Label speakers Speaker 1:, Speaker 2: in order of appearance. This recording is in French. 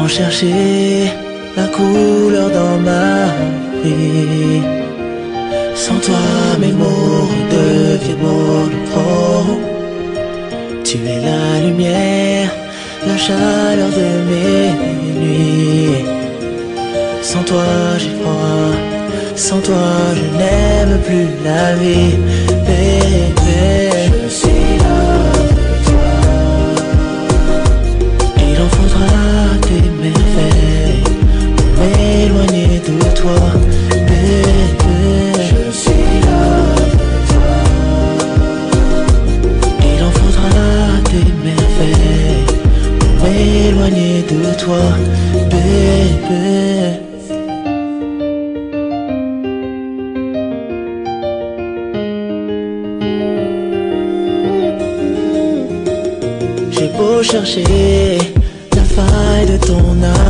Speaker 1: beau chercher la couleur dans ma vie, sans toi mes mots deviennent monochromes. Tu es la lumière, la chaleur de mes nuits. Sans toi j'ai froid, sans toi je n'aime plus la vie. Bébé, je suis là pour toi. Il en faudra des merveilles pour m'éloigner de toi. Bébé, je suis là pour toi. Il en faudra des merveilles pour m'éloigner de toi. Bébé. J'ai beau chercher la faille de ton âme,